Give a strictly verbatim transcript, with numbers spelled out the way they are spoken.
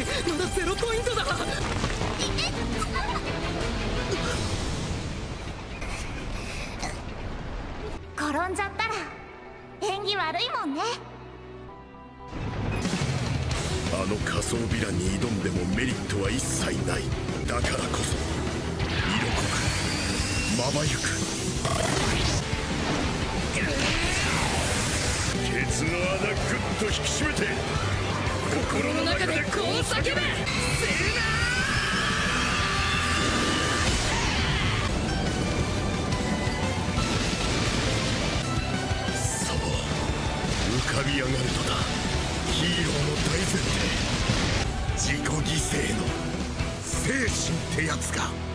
い、まだゼロポイントだ。 転んじゃったら縁起悪いもんね。 あの仮想ヴィランに挑んでもメリットは一切ない。だからこそ色濃くまばゆく、ケツの穴グッと引き締めて心の中でこう叫べ。セルナー。浮かび上がるのだ、ヒーローの大前提、自己犠牲の精神ってやつが。